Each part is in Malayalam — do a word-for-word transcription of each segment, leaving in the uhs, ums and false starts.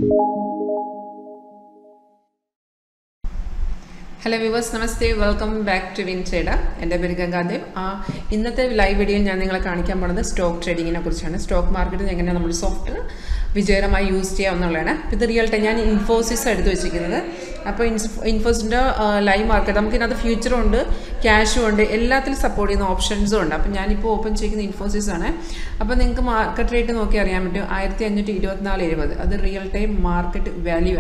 Hello viewers, Namaste. Welcome back to WinTrader. I am Ganga Dev. In this live video, I will show you stock trading. Stock market is software. We use the real time Infosys. Infosys live market. We have future, cash, support options. I will open Infosys. If you market rate, that's real time market value.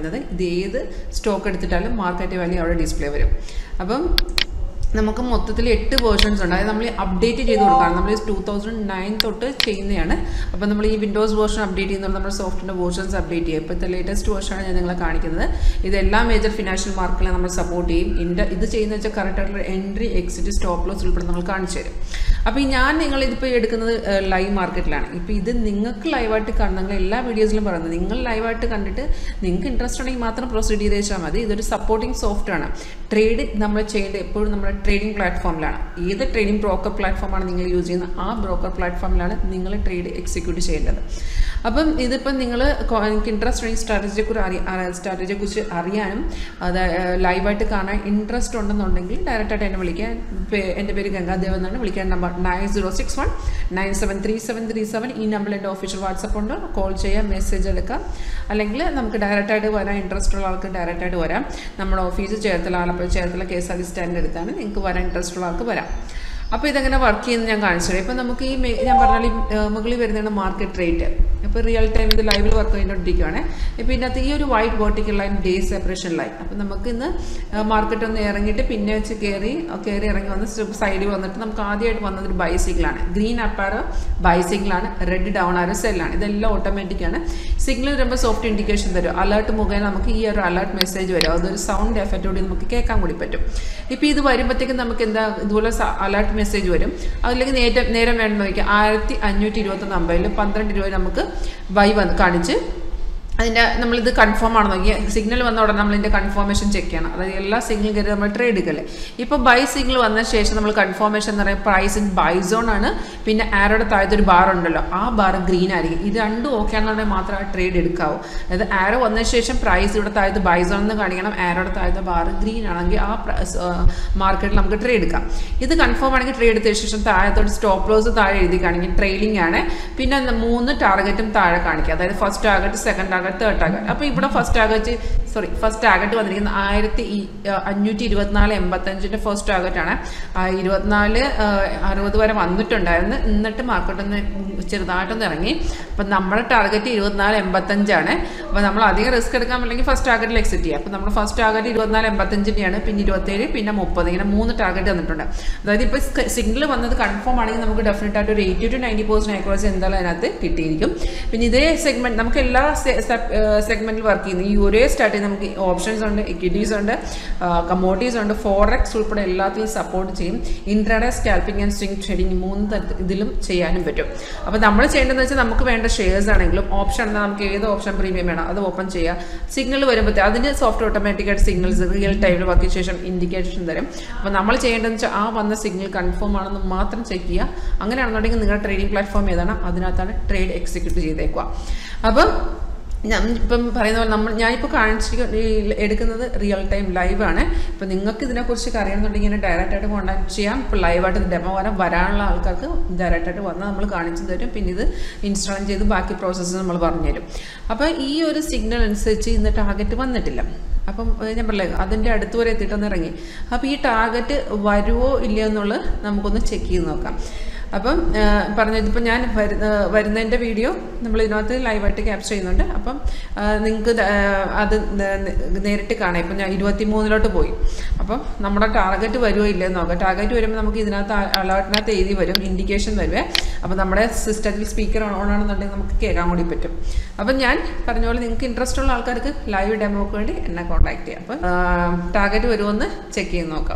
This stock market value display varum. Appam നമുക്ക് മൊത്തത്തിൽ എട്ട് വേർഷൻസ് ഉണ്ട്. അത് നമ്മൾ അപ്ഡേറ്റ് ചെയ്തു കൊടുക്കണം. നമ്മൾ two thousand nine തൊട്ട് ചെയ്യുന്നതാണ്. അപ്പോൾ നമ്മൾ ഈ വിൻഡോസ് വേർഷൻ അപ്ഡേറ്റ് ചെയ്യുന്നത് നമ്മൾ സോഫ്റ്റ്വെയർ വേർഷൻസ് അപ്ഡേറ്റ് ചെയ്യും. ഇപ്പോഴത്തെ ലേറ്റസ്റ്റ് വേർഷനാണ് ഞാൻ നിങ്ങളെ കാണിക്കുന്നത്. ഇതെല്ലാ മേജർ ഫിനാൻഷ്യൽ മാർക്കറ്റിനെ നമ്മൾ സപ്പോർട്ട് ചെയ്യും. ഇത് ചെയ്യുന്ന വെച്ചാൽ കറക്റ്റ് ആയിട്ടുള്ള എൻട്രി എക്സിറ്റ് സ്റ്റോപ്പ് ലോസ് ഉൾപ്പെടെ നമ്മൾ കാണിച്ചു തരും. അപ്പോൾ ഞാൻ നിങ്ങൾ ഇതിപ്പോൾ എടുക്കുന്നത് ലൈവ് മാർക്കറ്റിലാണ്. ഇപ്പോൾ ഇത് നിങ്ങൾക്ക് ലൈവായിട്ട് കാണുന്ന നിങ്ങൾ എല്ലാ വീഡിയോസിലും പറയുന്നത് നിങ്ങൾ ലൈവായിട്ട് കണ്ടിട്ട് നിങ്ങൾക്ക് ഇൻട്രസ്റ്റ് ഉണ്ടെങ്കിൽ മാത്രം പ്രൊസീഡ് ചെയ്ത് വെച്ചാൽ മതി. ഇതൊരു സപ്പോർട്ടിംഗ് സോഫ്റ്റ് ആണ്. ട്രേഡ് നമ്മൾ ചെയ്യേണ്ടത് എപ്പോഴും നമ്മുടെ ട്രേഡിംഗ് പ്ലാറ്റ്ഫോമിലാണ്. ഏത് ട്രേഡിംഗ് ബ്രോക്കർ പ്ലാറ്റ്ഫോമാണ് നിങ്ങൾ യൂസ് ചെയ്യുന്നത് ആ ബ്രോക്കർ പ്ലാറ്റ്ഫോമിലാണ് നിങ്ങൾ ട്രേഡ് എക്സിക്യൂട്ട് ചെയ്യേണ്ടത്. അപ്പം ഇതിപ്പം നിങ്ങൾ എനിക്ക് ഇൻട്രസ്റ്റ് ഉണ്ടെങ്കിൽ സ്ട്രാറ്റജിയെക്കുറിച്ച് അറിയാൻ സ്ട്രാറ്റജിയെക്കുറിച്ച് അറിയാനും അത് ലൈവായിട്ട് കാണാൻ ഇൻട്രസ്റ്റ് ഉണ്ടെന്നുണ്ടെങ്കിൽ ഡയറക്റ്റായിട്ട് എന്നെ വിളിക്കാൻ. എൻ്റെ പേര് ഗംഗാദേവ് എന്നാണ്. വിളിക്കാൻ number nine zero six one nine seven three seven three seven ഈ നമ്പറിൽ എൻ്റെ ഒഫീഷ്യൽ വാട്സപ്പ് ഉണ്ട്. കോൾ ചെയ്യാം, മെസ്സേജ് എടുക്കാം. അല്ലെങ്കിൽ നമുക്ക് ഡയറക്റ്റായിട്ട് വരാൻ ഇൻട്രസ്റ്റ് ഉള്ള ആൾക്ക് ഡയറക്റ്റായിട്ട് വരാം. നമ്മുടെ office Cherthala, Alappuzha Cherthala K S R T സ്റ്റാൻഡ് എടുത്താണ്. നിങ്ങൾക്ക് വരാൻ ഇൻട്രസ്റ്റ് ഉള്ള ആൾക്ക് വരാം. അപ്പോൾ ഇതെങ്ങനെ വർക്ക് ചെയ്യുന്നത് ഞാൻ കാണിച്ചു തരാം. ഇപ്പോൾ നമുക്ക് ഈ ഞാൻ പറഞ്ഞാൽ ഈ മുകളിൽ വരുന്നതാണ് മാർക്കറ്റ് റേറ്റ്. ഇപ്പോൾ റിയൽ ടൈം ഇത് ലൈവിൽ വർക്ക് ചെയ്തുകൊണ്ടിരിക്കുകയാണ്. ഇപ്പോൾ ഇതിനകത്ത് ഈ ഒരു white vertical line day separation line. അപ്പോൾ നമുക്ക് ഇന്ന് മാർക്കറ്റ് ഒന്ന് ഇറങ്ങിയിട്ട് പിന്നെ വെച്ച് കയറി കയറി ഇറങ്ങി വന്ന് സൈഡിൽ വന്നിട്ട് നമുക്ക് ആദ്യമായിട്ട് വന്നതൊരു ബൈസിക്കിളാണ്. ഗ്രീൻ അപ്പാരോ ബൈസിക്കിളാണ്, റെഡ് ഡൗൺ ആരോ സെല്ലാണ്. ഇതെല്ലാം ഓട്ടോമാറ്റിക്കാണ്. സിഗ്നൽ വരുമ്പോൾ സോഫ്റ്റ് ഇൻഡിക്കേഷൻ തരും. അലേർട്ട് മുഖേന നമുക്ക് ഈ ഒരു അലേർട്ട് മെസ്സേജ് വരും. അതൊരു സൗണ്ട് എഫക്റ്റോടെ നമുക്ക് കേൾക്കാൻ കൂടി പറ്റും. ഇപ്പോൾ ഇത് വരുമ്പോഴത്തേക്കും നമുക്ക് എന്താ ഇതുപോലെ അലേർട്ട് മെസ്സേജ് വരും. അതിലേക്ക് നേരം നേരം വേണമെന്ന് നോക്കിയാൽ ആയിരത്തി അഞ്ഞൂറ്റി ഇരുപത്തൊന്ന് അമ്പതിൽ പന്ത്രണ്ട് രൂപ നമുക്ക് ബൈ വന്ന് കാണിച്ച് അതിൻ്റെ നമ്മളിത് കൺഫേം ആണെന്ന് നോക്കിയാൽ സിഗ്നൽ വന്ന ഉടനെ നമ്മളിതിൻ്റെ കൺഫർമേഷൻ ചെക്ക് ചെയ്യണം. അതായത് എല്ലാ സിഗ്നൽ കയറി നമ്മൾ ട്രേഡ് എടുക്കല്ലേ. ഇപ്പോൾ ബൈ സിഗ്നൽ വന്ന ശേഷം നമ്മൾ കൺഫർമേഷൻ എന്ന് പറയുമ്പോൾ പ്രൈസ് ഇൻ ബൈ സോൺ ആണ്. പിന്നെ ആരോടെ താഴത്തൊരു ബാർ ഉണ്ടല്ലോ, ആ ബാർ ഗ്രീൻ ആയിരിക്കും. ഇത് രണ്ടും ഓക്കെ ആണെന്നുണ്ടെങ്കിൽ മാത്രമേ ആ ട്രേഡ് എടുക്കാവൂ. അതായത് ആരോ വന്ന ശേഷം പ്രൈസ് ഇവിടെ താഴത്ത് ബൈ സോൺ എന്ന് കാണിക്കണം, ആരോടെ താഴത്തെ ബാർ ഗ്രീൻ ആണെങ്കിൽ ആ മാർക്കറ്റിൽ നമുക്ക് ട്രേഡ് എടുക്കാം. ഇത് കൺഫേം ആണെങ്കിൽ ട്രേഡ് എടുത്ത ശേഷം താഴത്തോട്ട് സ്റ്റോപ്പ് ലോസ് താഴെ എഴുതി കാണിക്കും, ട്രെയിലിംഗ് ആണ്. പിന്നെ മൂന്ന് ടാർഗറ്റും താഴെ കാണിക്കുക. അതായത് first target, second target, third target. അപ്പോൾ ഇവിടെ first target sorry first target വന്നിരിക്കുന്ന ആയിരത്തി അഞ്ഞൂറ്റി ഇരുപത്തിനാല് എൺപത്തഞ്ചിൻ്റെ ഫസ്റ്റ് ടാർഗറ്റാണ്. ഇരുപത്തിനാല് അറുപത് വരെ വന്നിട്ടുണ്ടായിരുന്നു. എന്നിട്ട് മാർക്കറ്റ് ഒന്ന് ചെറുതായിട്ടൊന്ന് ഇറങ്ങി. അപ്പം നമ്മുടെ ടാർഗറ്റ് ഇരുപത്തിനാല് എൺപത്തഞ്ചാണ്. അപ്പോൾ നമ്മൾ അധികം റിസ്ക് എടുക്കാൻ പറ്റില്ലെങ്കിൽ ഫസ്റ്റ് ടാർഗറ്റിൽ എക്സിറ്റ് ചെയ്യാം. അപ്പോൾ നമ്മുടെ ഫസ്റ്റ് ടാർഗറ്റ് ഇരുപത്തിനാല് എൺപത്തഞ്ചിൻ്റെയാണ്. പിന്നെ ഇരുപത്തേഴ്, പിന്നെ മുപ്പത്, ഇങ്ങനെ മൂന്ന് ടാർഗറ്റ് വന്നിട്ടുണ്ട്. അതായത് ഇപ്പോൾ സിഗ്നൽ വന്നത് കൺഫേം ആണെങ്കിൽ നമുക്ക് ഡെഫിനറ്റ് ആയിട്ട് ഒരു eighty to ninety percent accuracy എന്തായാലും അതിനകത്ത് കിട്ടിയിരിക്കും. പിന്നെ ഇതേ സെഗ്മെൻറ്റ് നമുക്ക് എല്ലാ സെഗ്മെൻറ്റിൽ വർക്ക് ചെയ്യുന്നത് ഈ ഒരേ സ്റ്റാർട്ട് ചെയ്ത് നമുക്ക് ഓപ്ഷൻസ് ഉണ്ട്, ഇക്വിറ്റീസ് ഉണ്ട്, കമ്മോഡിറ്റീസ് ഉണ്ട്, ഫോറക്സ് ഉൾപ്പെടെ എല്ലാത്തിലും സപ്പോർട്ട് ചെയ്യും. Intraday, scalping and swing trading മൂന്ന് തരത്തിൽ ഇതിലും ചെയ്യാനും പറ്റും. അപ്പോൾ നമ്മൾ ചെയ്യേണ്ടതെന്ന് വെച്ചാൽ നമുക്ക് വേണ്ട ഷെയർസ് ആണെങ്കിലും ഓപ്ഷൻ എന്നാൽ നമുക്ക് ഏത് ഓപ്ഷൻ പ്രീമിയം വേണം അത് ഓപ്പൺ ചെയ്യുക. സിഗ്നൽ വരുമ്പോഴത്തേ അതിന് സോഫ്റ്റ് ഓട്ടോമാറ്റിക്കായിട്ട് സിഗ്നൽസ് റിയൽ ടൈമിൽ വർക്ക് ശേഷം ഇൻഡിക്കേഷൻ തരും. അപ്പോൾ നമ്മൾ ചെയ്യേണ്ടതെന്ന് വെച്ചാൽ ആ വന്ന സിഗ്നൽ കൺഫേം ആണെന്ന് മാത്രം ചെക്ക് ചെയ്യുക. അങ്ങനെയാണെന്നുണ്ടെങ്കിൽ നിങ്ങളുടെ ട്രേഡിംഗ് പ്ലാറ്റ്ഫോം ഏതാണ് അതിനകത്താണ് ട്രേഡ് എക്സിക്യൂട്ട് ചെയ്തേക്കുക. അപ്പം ഞാൻ ഇപ്പം പറയുന്ന പോലെ നമ്മൾ ഞാനിപ്പോൾ കാണിച്ചിരിക്കുന്ന എടുക്കുന്നത് റിയൽ ടൈം ലൈവാണ്. ഇപ്പോൾ നിങ്ങൾക്ക് ഇതിനെക്കുറിച്ച് അറിയണമെന്നുണ്ടെങ്കിൽ ഇങ്ങനെ ഡയറക്റ്റായിട്ട് കോൺടാക്ട് ചെയ്യാം. ഇപ്പോൾ ലൈവായിട്ട് ഡെമോ വരാൻ വരാനുള്ള ആൾക്കാർക്ക് ഡയറക്റ്റായിട്ട് വന്നാൽ നമ്മൾ കാണിച്ചു തരും. പിന്നെ ഇത് ഇൻസ്റ്റാൾ ചെയ്ത് ബാക്കി പ്രോസസ്സ് നമ്മൾ പറഞ്ഞുതരും. അപ്പോൾ ഈ ഒരു സിഗ്നൽ അനുസരിച്ച് ഇന്ന് ടാർഗറ്റ് വന്നിട്ടില്ല. അപ്പം ഞാൻ പറഞ്ഞില്ലേ അതിൻ്റെ അടുത്ത് വരെ എത്തിയിട്ടൊന്ന് ഇറങ്ങി. അപ്പോൾ ഈ ടാർഗറ്റ് വരുമോ ഇല്ലയോ എന്നുള്ളത് നമുക്കൊന്ന് ചെക്ക് ചെയ്ത് നോക്കാം. അപ്പം പറഞ്ഞത് ഇപ്പം ഞാൻ വരുന്ന വരുന്നതിൻ്റെ വീഡിയോ നമ്മൾ ഇതിനകത്ത് ലൈവായിട്ട് ക്യാപ്ചർ ചെയ്യുന്നുണ്ട്. അപ്പം നിങ്ങൾക്ക് അത് നേരിട്ട് കാണാം. ഇപ്പം ഞാൻ ഇരുപത്തി മൂന്നിലോട്ട് പോയി. അപ്പം നമ്മുടെ ടാർഗറ്റ് വരുമോ ഇല്ലയെന്ന് നോക്കാം. ടാർഗറ്റ് വരുമ്പോൾ നമുക്ക് ഇതിനകത്ത് അലേർട്ടിനകത്ത് എഴുതി വരും, ഇൻഡിക്കേഷൻ വരുവേ. അപ്പം നമ്മുടെ സിസ്റ്റത്തിൽ സ്പീക്കർ ഓൺ ആണെന്നുണ്ടെങ്കിൽ നമുക്ക് കേൾക്കാൻ കൂടി പറ്റും. അപ്പം ഞാൻ പറഞ്ഞ പോലെ നിങ്ങൾക്ക് ഇൻട്രസ്റ്റ് ഉള്ള ആൾക്കാർക്ക് ലൈവ് ഡെമോക്ക് വേണ്ടി എന്നെ കോൺടാക്ട് ചെയ്യാം. അപ്പം ടാർഗറ്റ് വരുമോയെന്ന് ചെക്ക് ചെയ്ത് നോക്കാം.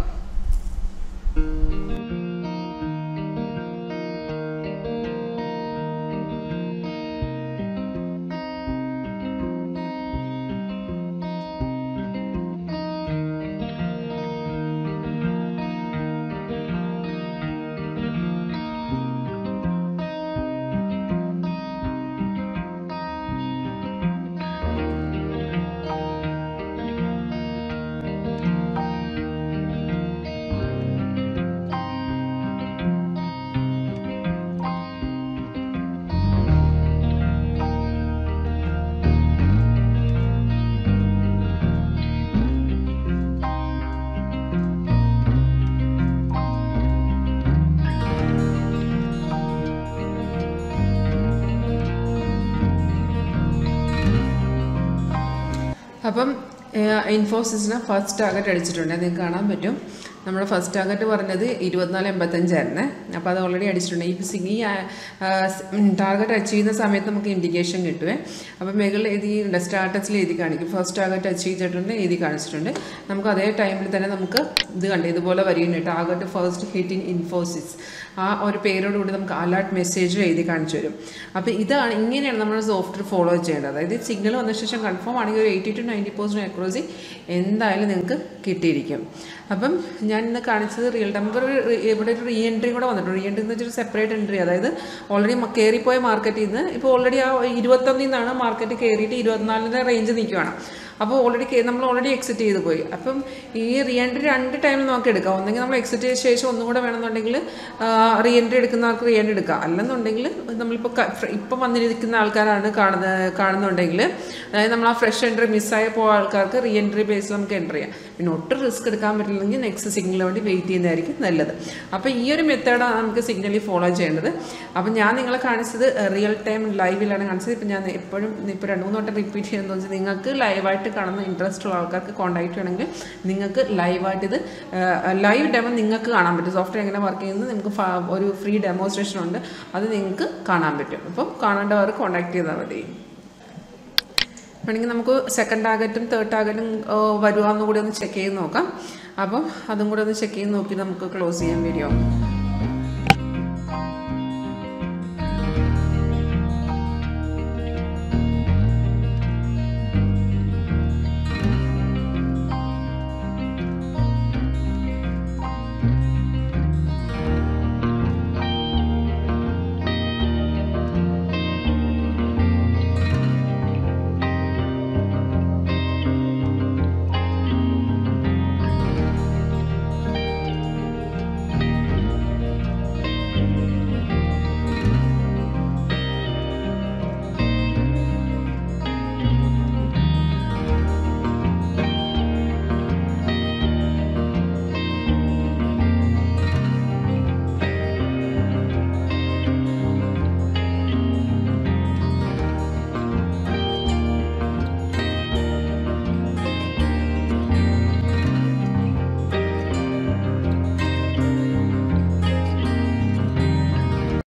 അപ്പം ഇൻഫോസിസിന് ഫസ്റ്റ് ടാർഗറ്റ് അടിച്ചിട്ടുണ്ട്. നിങ്ങൾക്ക് കാണാൻ പറ്റും. നമ്മുടെ ഫസ്റ്റ് ടാർഗറ്റ് പറഞ്ഞത് ഇരുപത്തിനാല് എൺപത്തഞ്ചായിരുന്നേ. അപ്പോൾ അത് ഓൾറെഡി അടിച്ചിട്ടുണ്ട്. ഈ ഈ ടാർഗറ്റ് അച്ചീവ് ചെയ്യുന്ന സമയത്ത് നമുക്ക് ഇൻഡിക്കേഷൻ കിട്ടുവേ. അപ്പോൾ മുകളിൽ എഴുതിയിട്ടുണ്ട്, സ്റ്റാറ്റസിൽ എഴുതി കാണിക്കും. ഫസ്റ്റ് ടാർഗറ്റ് അച്ചീവ് ചെയ്തിട്ടുണ്ട്, എഴുതി കാണിച്ചിട്ടുണ്ട്. നമുക്ക് അതേ ടൈമിൽ തന്നെ നമുക്ക് ഇത് കണ്ട് ഇതുപോലെ വരികയുണ്ട്. Target first hit in Infosys ആ ഒരു പേരോടുകൂടി നമുക്ക് അലേർട്ട് മെസ്സേജും എഴുതി കാണിച്ചു തരും. അപ്പോൾ ഇതാണ് ഇങ്ങനെയാണ് നമ്മൾ സോഫ്റ്റ്വെയർ ഫോളോ ചെയ്യേണ്ടത്. അതായത് സിഗ്നൽ വന്ന ശേഷം കൺഫേം ആണെങ്കിൽ ഒരു എയ്റ്റി ടു നയൻറ്റി പെർസെൻറ്റ് അക്രോസി എന്തായാലും നിങ്ങൾക്ക് കിട്ടിയിരിക്കും. അപ്പം ഞാൻ ഇന്ന് കാണിച്ചത് റിയൽ ടൈം. ഇവിടെ ഒരു റീ എൻട്രി കൂടെ വന്നിട്ടുണ്ട്. റീ എൻട്രി എന്ന് വെച്ചാൽ സെപ്പറേറ്റ് എൻട്രി. അതായത് ഓൾറെഡി കയറിപ്പോയ മാർക്കറ്റിൽ നിന്ന് ഇപ്പോൾ ഓൾറെഡി ആ ഇരുപത്തൊന്നിൽ നിന്നാണ് മാർക്കറ്റ് കയറിയിട്ട് ഇരുപത്തിനാലിൻ്റെ റേഞ്ച് നിൽക്കുകയാണ്. അപ്പോൾ ഓൾറെഡി നമ്മൾ ഓൾറെഡി എക്സിറ്റ് ചെയ്ത് പോയി. അപ്പം ഈ റീ എൻട്രി രണ്ട് ടൈമിൽ നമുക്ക് എടുക്കാം. ഒന്നെങ്കിൽ നമ്മൾ എക്സിറ്റ് ചെയ്ത ശേഷം ഒന്നും കൂടെ വേണമെന്നുണ്ടെങ്കിൽ റീ എൻട്രി എടുക്കുന്നവർക്ക് റീ എൻട്രി എടുക്കാം. അല്ലെന്നുണ്ടെങ്കിൽ നമ്മളിപ്പോൾ ഇപ്പം വന്നിരിക്കുന്ന ആൾക്കാരാണ് കാണുന്നത് കാണുന്നുണ്ടെങ്കിൽ അതായത് നമ്മൾ ആ ഫ്രഷ് എൻട്രി മിസ്സായി പോയ ആൾക്കാർക്ക് റീ എൻട്രി ബേസിൽ നമുക്ക് എൻട്രി ചെയ്യാം. പിന്നെ ഒട്ടും റിസ്ക് എടുക്കാൻ പറ്റില്ലെങ്കിൽ നെക്സ്റ്റ് സിഗ്നലിന് വേണ്ടി വെയിറ്റ് ചെയ്യുന്നതായിരിക്കും നല്ലത്. അപ്പോൾ ഈ ഒരു മെത്തേഡാണ് നമുക്ക് സിഗ്നലിൽ ഫോളോ ചെയ്യേണ്ടത്. അപ്പം ഞാൻ നിങ്ങളെ കാണിച്ചത് റിയൽ ടൈം ലൈവിലാണ് കാണിച്ചത്. ഇപ്പം ഞാൻ എപ്പോഴും ഇപ്പോൾ രണ്ട് മൂന്ന് വട്ടം റിപ്പീറ്റ് ചെയ്യുന്നത് വെച്ചാൽ നിങ്ങൾക്ക് ലൈവായിട്ട് കാണുന്ന ഇൻട്രസ്റ്റ് ഉള്ള ആൾക്കാർക്ക് കോൺടാക്ട് ചെയ്യണമെങ്കിൽ നിങ്ങൾക്ക് ലൈവായിട്ട് ഇത് ലൈവ് ഡെമോ നിങ്ങൾക്ക് കാണാൻ പറ്റും. സോഫ്റ്റ്വെയർ എങ്ങനെ വർക്ക് ചെയ്യുന്നത് നിങ്ങൾക്ക് ഒരു ഫ്രീ ഡെമോൺസ്ട്രേഷൻ ഉണ്ട്, അത് നിങ്ങൾക്ക് കാണാൻ പറ്റും. അപ്പം കാണേണ്ടവർ കോൺടാക്ട് ചെയ്താൽ മതി. വേണമെങ്കിൽ നമുക്ക് സെക്കൻഡ് ടാർഗറ്റും തേർഡ് ടാർഗറ്റും വരുവാന്ന് കൂടി ഒന്ന് ചെക്ക് ചെയ്ത് നോക്കാം. അപ്പം അതും കൂടെ ഒന്ന് ചെക്ക് ചെയ്ത് നോക്കി നമുക്ക് ക്ലോസ് ചെയ്യാൻ വീഡിയോ.